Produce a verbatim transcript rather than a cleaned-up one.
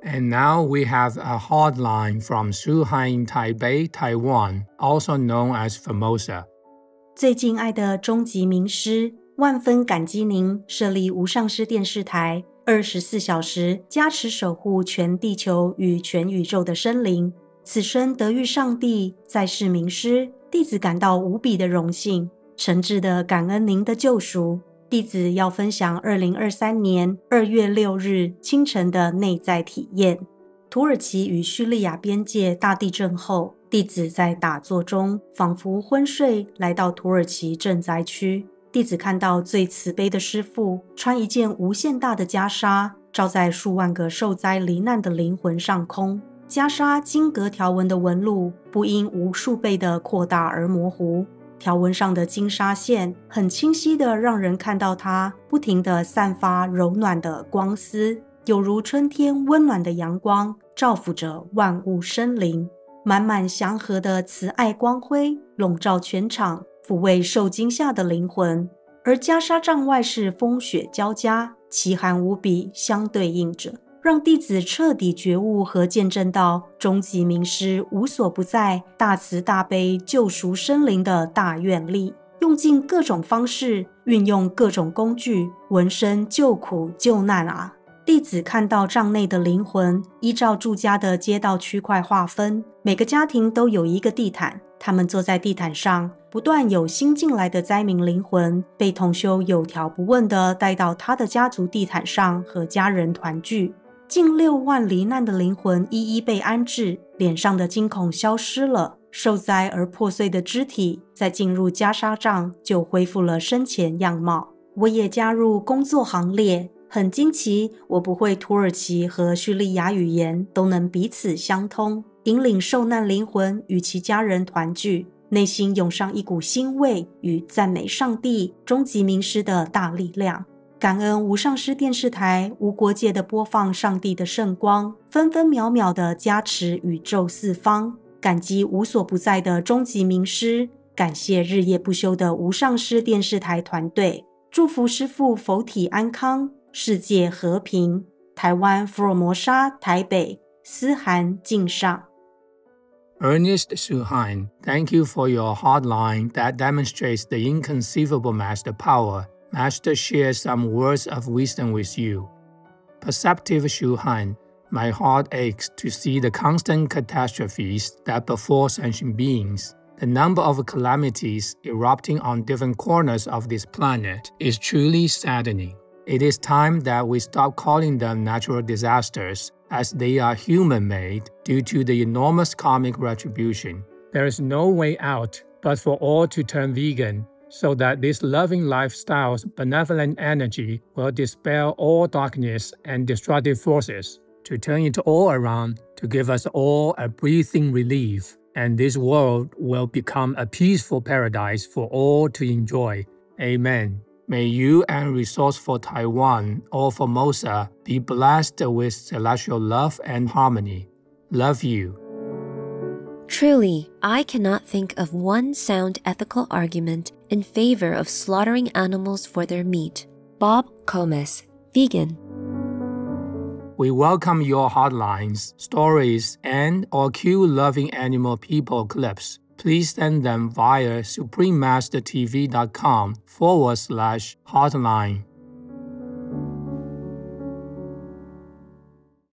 And now we have a hotline from Shuhai in Taipei, Taiwan, also known as Formosa. 最敬爱的终极名师，万分感激您设立无上师电视台，二十四小时加持守护全地球与全宇宙的生灵。此生得遇上帝，在世名师，弟子感到无比的荣幸，诚挚的感恩您的救赎。弟子要分享二零二三年二月六日清晨的内在体验。土耳其与叙利亚边界大地震后，弟子在打坐中仿佛昏睡，来到土耳其震灾区。弟子看到最慈悲的师父穿一件无限大的袈裟，照在数万个受灾罹难的灵魂上空。袈裟金格条纹的纹路不因无数倍的扩大而模糊，条纹上的金纱线很清晰的让人看到它不停地散发柔暖的光丝，有如春天温暖的阳光，照拂着万物生灵。满满祥和的慈爱光辉笼罩全场，抚慰受惊吓的灵魂。而袈裟帐外是风雪交加，奇寒无比，相对应着，让弟子彻底觉悟和见证到终极名师无所不在、大慈大悲救赎生灵的大愿力，用尽各种方式，运用各种工具，闻声救苦救难啊！弟子看到帐内的灵魂依照住家的街道区块划分，每个家庭都有一个地毯，他们坐在地毯上，不断有新进来的灾民灵魂被同修有条不紊地带到他的家族地毯上和家人团聚。近六万罹难的灵魂一一被安置，脸上的惊恐消失了，受灾而破碎的肢体在进入袈裟帐就恢复了生前样貌。我也加入工作行列，很惊奇我不会土耳其和叙利亚语言都能彼此相通，引领受难灵魂与其家人团聚，内心涌上一股欣慰与赞美上帝终极名师的大力量。感恩无上师电视台无国界的播放上帝的圣光，分分秒秒的加持宇宙四方，感激无所不在的终极名师，感谢日夜不休的无上师电视台团队，祝福师父佛体安康，世界和平。台湾福尔摩沙台北思涵敬上。 Ernest Shuhain, thank you for your hotline that demonstrates the inconceivable master power. Master shares some words of wisdom with you. Perceptive Shuhain, my heart aches to see the constant catastrophes that befall sentient beings. The number of calamities erupting on different corners of this planet is truly saddening. It is time that we stop calling them natural disasters, as they are human-made due to the enormous karmic retribution. There is no way out but for all to turn vegan, so that this loving lifestyle's benevolent energy will dispel all darkness and destructive forces, to turn it all around to give us all a breathing relief, and this world will become a peaceful paradise for all to enjoy. Amen. May you and resourceful Taiwan or Formosa be blessed with celestial love and harmony. Love you. Truly, I cannot think of one sound ethical argument in favor of slaughtering animals for their meat. Bob Comas, vegan. We welcome your hotlines, stories, and or cute loving animal people clips. Please send them via suprememastertv.com forward slash hotline.